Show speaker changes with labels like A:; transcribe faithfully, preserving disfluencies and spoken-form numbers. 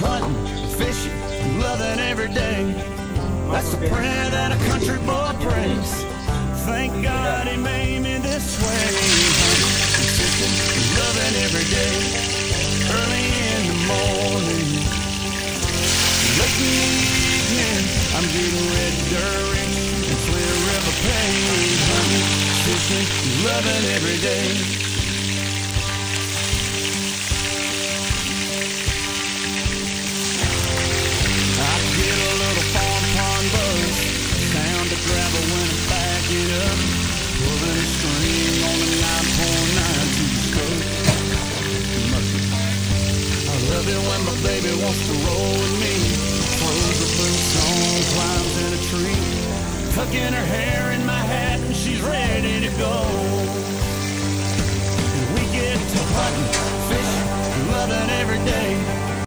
A: hunting, fishing, loving every day. That's the prayer that a country boy prays. Thank God he made me this way. Hunting, fishing, loving every day. Early in the morning, late in the evening, I'm getting red dirt rich and clear river paid. Hunting, fishing, loving every day. I get a little farm pond buzz, sound of gravel when I back it up, pulling a string on the nine point nine to the stroke. I love it when my baby wants to roll with me, throws her boots on, climbs in a tree, tucking her hair in my hat and she's ready to go. And we get to hunting, fishing, loving every day.